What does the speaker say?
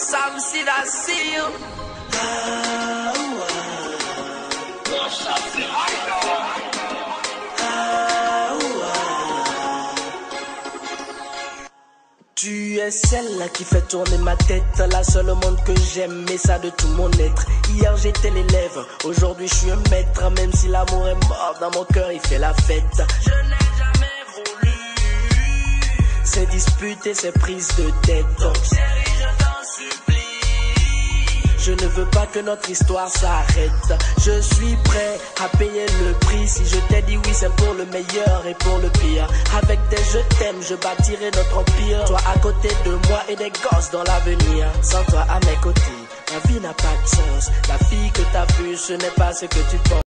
Sam see that seal. Tu es celle qui fait tourner ma tête, la seule au monde que j'aime, mais ça de tout mon être. Hier j'étais l'élève, aujourd'hui je suis un maître, même si l'amour est mort, dans mon cœur il fait la fête. Je n'ai jamais voulu ces disputes et ces prises de tête. Donc chérie, je t'en supplie, je ne veux pas que notre histoire s'arrête. Je suis prêt à payer le prix. Si je t'ai dit oui, c'est pour le meilleur et pour le pire. Avec des je t'aime, je bâtirai notre empire. Toi à côté de moi et des gosses dans l'avenir. Sans toi à mes côtés, ma vie n'a pas de sens. La fille que t'as vue, ce n'est pas ce que tu penses.